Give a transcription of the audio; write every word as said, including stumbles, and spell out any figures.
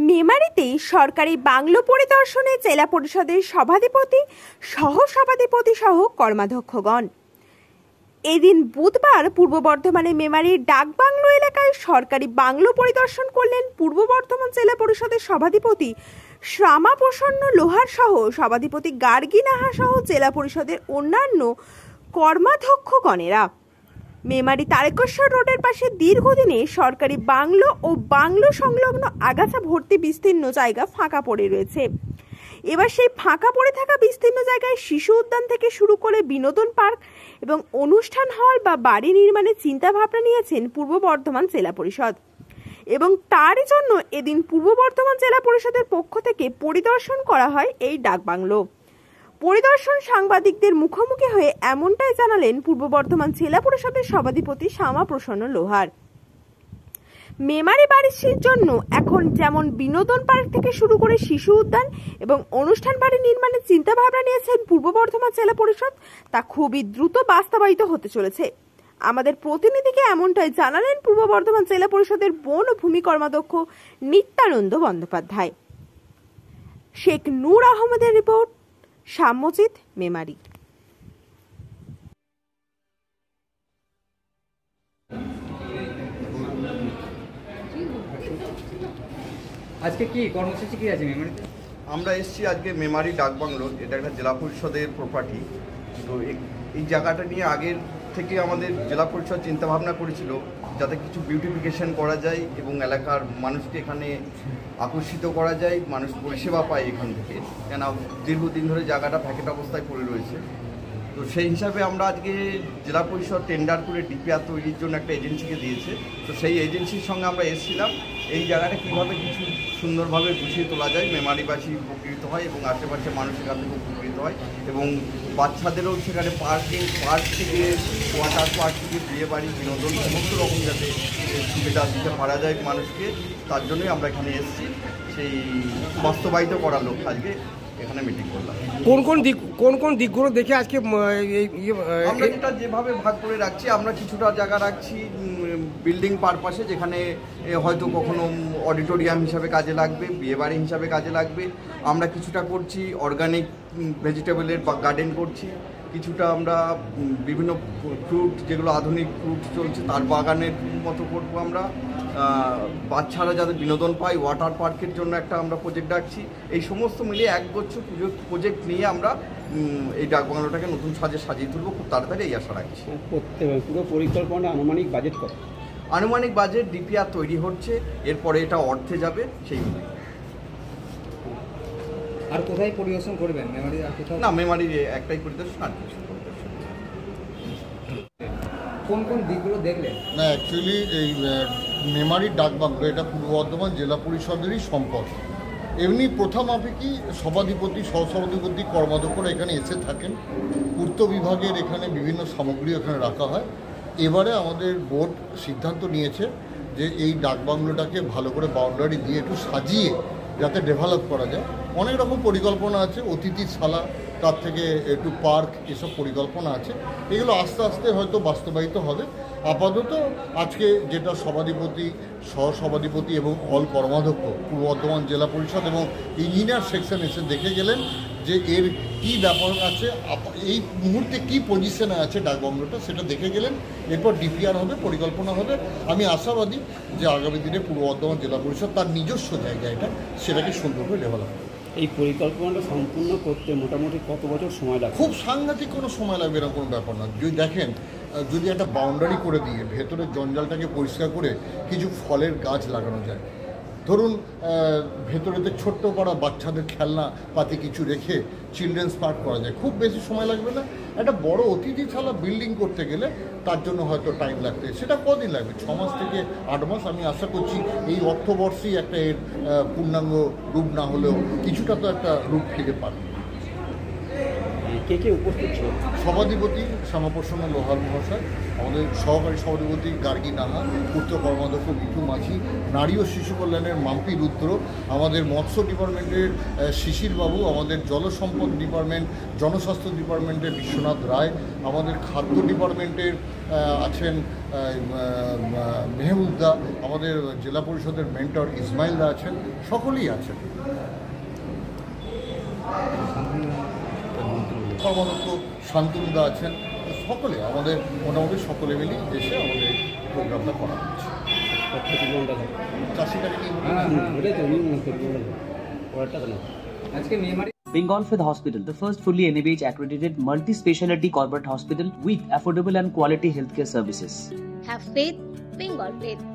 মেমারিতে সরকারি বাংলো পরিদর্শনে জেলা পরিষদের সভাধিপতি সহ সভাধিপতি সহ কর্মাধ্যক্ষগণ। এদিন বুধবার পূর্ব বর্ধমানে মেমারির ডাকবাংলো এলাকায় সরকারি বাংলো পরিদর্শন করলেন পূর্ব বর্ধমান জেলা পরিষদের সভাধিপতি শ্যামা প্রসন্ন লোহার সহ সভাধিপতি গার্গী নাহা সহ জেলা পরিষদের অন্যান্য কর্মাধ্যক্ষগণেরা। মেমারি তারকেশ্বর রোডের পাশে দীর্ঘদিনে সরকারি বাংলো ও বাংলো সংলগ্ন আগাছা ভর্তি বিস্তীর্ণ জায়গা ফাঁকা পড়ে রয়েছে। এবার সেই ফাঁকা পড়ে থাকা বিস্তীর্ণ জায়গায় শিশু উদ্যান থেকে শুরু করে বিনোদন পার্ক এবং অনুষ্ঠান হল বা বাড়ি নির্মাণের চিন্তা ভাবনা নিয়েছেন পূর্ব বর্ধমান জেলা পরিষদ এবং তারই জন্য এদিন পূর্ব বর্ধমান জেলা পরিষদের পক্ষ থেকে পরিদর্শন করা হয় এই ডাকবাংলো। পরিদর্শন সাংবাদিকদের মুখোমুখি হয়ে এমনটাই জানালেন পূর্ব বর্ধমান জেলা পরিষদের সভাধিপতি শ্যামা প্রসন্ন লোহার। মেমারি বাড়ির জন্য এখন যেমন বিনোদন পার্ক থেকে শুরু করে শিশু উদ্যান এবং অনুষ্ঠান বাড়ি নির্মাণের চিন্তা ভাবনা নিয়েছেন পূর্ব বর্ধমান জেলা পরিষদ, তা খুবই দ্রুত বাস্তবায়িত হতে চলেছে। আমাদের প্রতিনিধিকে এমনটাই জানালেন পূর্ব বর্ধমান জেলা পরিষদের বন ও ভূমি কর্মাধ্যক্ষ নিত্যানন্দ বন্দ্যোপাধ্যায়। শেখ নূর আহমেদের রিপোর্ট, সাম্যজিৎ, মেমারি। আজকে কি কর্মসূচি কি আছে মেমারিতে? আমরা এসেছি আজকে মেমারি ডাকবাংলো, এটা একটা জেলা পরিষদের প্রপার্টি। তো এই জায়গাটা নিয়ে আগের থেকে আমাদের জেলা পরিষদ চিন্তাভাবনা করেছিল যাতে কিছু বিউটিফিকেশন করা যায় এবং এলাকার মানুষকে এখানে আকর্ষিত করা যায়, মানুষ পরিষেবা পায় এখান থেকে, কেন দীর্ঘদিন ধরে জায়গাটা প্যাকেট অবস্থায় পড়ে রয়েছে। তো সেই হিসাবে আমরা আজকে জেলা পরিষদ টেন্ডার করে ডিপিআর তৈরির জন্য একটা এজেন্সিকে দিয়েছে। তো সেই এজেন্সির সঙ্গে আমরা এসেছিলাম এই জায়গাটা কীভাবে কিছু সুন্দরভাবে গুছিয়ে তোলা যায়, মেমারিবাসী উপকৃত হয় এবং আশেপাশে মানুষ এখান থেকে উপকৃত হয় এবং বাচ্চাদেরও সেখানে পার্কিং পার্ক থেকে ওয়াটার পার্ক থেকে বিয়ে বাড়ি বিনোদন সমস্ত রকম যাতে সুবিধা দিতে পারা যায় মানুষকে, তার জন্যই আমরা এখানে এসেছি। সেই বাস্তবায়িত করার লোক আজকে এখানে মিটিং করলাম। কোন কোন দিক কোন কোন দিকগুলো দেখে আজকে আমরা যেটা যেভাবে ভাগ করে রাখছি, আমরা কিছুটা জায়গা রাখছি বিল্ডিং পারপাসে, যেখানে হয়তো কখনো অডিটোরিয়াম হিসাবে কাজে লাগবে, বিয়েবাড়ি হিসাবে কাজে লাগবে। আমরা কিছুটা করছি অর্গানিক ভেজিটেবলের গার্ডেন করছি, কিছুটা আমরা বিভিন্ন ফ্রুট যেগুলো আধুনিক ফ্রুট চলছে তার বাগানের মতো করবো। আমরা বাচ্চারা যাতে বিনোদন পায় ওয়াটার পার্কের জন্য একটা আমরা প্রজেক্ট রাখছি। এই সমস্ত মিলিয়ে একগুচ্ছ প্রজেক্ট নিয়ে আমরা এই ডাকবাংলোটাকে নতুন সাজে সাজিয়ে তুলবো খুব তাড়াতাড়ি, এই আশা রাখছি। পুরো পরিকল্পনা আনুমানিক বাজেট কত? আনুমানিক বাজেট ডিপিআর তৈরি হচ্ছে, এরপরে এটা অর্থে যাবে সেইগুলো। আর কোথায় পরিদর্শন করবেন মেমারি? আর কোথাও না, মেমারির একটাই পরিদর্শন, আর কিছু পরিদর্শন। কোন কোন দিকগুলো দেখলেন? না, অ্যাকচুয়ালি এই মেমারির ডাকবাংলো এটা পূর্ব বর্ধমান জেলা পরিষদেরই সম্পদ। এমনি প্রথম মাফিকই সভাধিপতি সহসভাধিপতি কর্মাধ্যক্ষরা এখানে এসে থাকেন। পূর্ত বিভাগের এখানে বিভিন্ন সামগ্রী এখানে রাখা হয়। এবারে আমাদের বোর্ড সিদ্ধান্ত নিয়েছে যে এই ডাকবাংলোটাকে ভালো করে বাউন্ডারি দিয়ে একটু সাজিয়ে যাতে ডেভেলপ করা যায়। অনেক রকম পরিকল্পনা আছে, অতিথিশালা, তার থেকে একটু পার্ক, এসব পরিকল্পনা আছে। এগুলো আস্তে আস্তে হয়তো বাস্তবায়িত হবে। আপাতত আজকে যেটা সভাধিপতি সহসভাধিপতি এবং অল কর্মাধ্যক্ষ পূর্ব বর্ধমান জেলা পরিষদ এবং ইঞ্জিনিয়ার সেকশন এসে দেখে গেলেন যে এর কী ব্যাপার আছে, এই মুহূর্তে কী পজিশনে আছে ডাকবাংলোটা, সেটা দেখে গেলেন। এরপর ডিপিআর হবে, পরিকল্পনা হবে। আমি আশাবাদী যে আগামী দিনে পূর্ব বর্ধমান জেলা পরিষদ তার নিজস্ব জায়গায় এটা সেটাকে সুন্দর করে ডেভেলপ হবে। এই পরিকল্পনাটা সম্পূর্ণ করতে মোটামুটি কত বছর সময় লাগবে? খুব সাংঘাতিক কোনো সময় লাগবে এরকম কোনো ব্যাপার না। যদি দেখেন, যদি একটা বাউন্ডারি করে দিয়ে ভেতরের জঞ্জালটাকে পরিষ্কার করে কিছু ফলের গাছ লাগানো যায়, ধরুন ভেতরেতে ছোট্ট করা বাচ্চাদের খেলনা পাতি কিছু রেখে চিলড্রেন্স পার্ক করা যায়, খুব বেশি সময় লাগবে না। একটা বড় অতিথিশালা বিল্ডিং করতে গেলে তার জন্য হয়তো টাইম লাগবে, সেটা কদিন লাগবে, ছ মাস থেকে আট মাস। আমি আশা করছি এই অর্থবর্ষেই একটা এর পূর্ণাঙ্গ রূপ না হলেও কিছুটা তো একটা রূপ ফিরে পাবে। কে কে উপস্থিত ছিল? সভাধিপতি শ্যামাপ্রসন্ন লোহার মহাশয়, আমাদের সহকারী সভাধিপতি গার্গী নাহা, পূর্ত কর্মাধ্যক্ষ বিটু মাঝি, নারী ও শিশু কল্যাণের মাম্পি রুদ্র, আমাদের মৎস্য ডিপার্টমেন্টের আহ, শিশির বাবু, আমাদের জলসম্পদ ডিপার্টমেন্ট জনস্বাস্থ্য ডিপার্টমেন্টের বিশ্বনাথ রায়, আমাদের খাদ্য ডিপার্টমেন্টের আহ, আছেন আহ, আহ, মেহমুদ্দা, আমাদের জেলা পরিষদের মেন্টর ইসমাইল দা আছেন, সকলেই আছেন। কর্মাধ্যক্ষ শান্তনুদা আছেন, সকলে আমাদের মোটামুটি সকলে মিলেই এসে আমাদের প্রোগ্রামটা করা হচ্ছে। চাষিটাকে নিয়ে Bengal Fifth Hospital, the first fully N A B H accredited multi-speciality corporate hospital with affordable and quality healthcare services. Have faith, Bengal faith.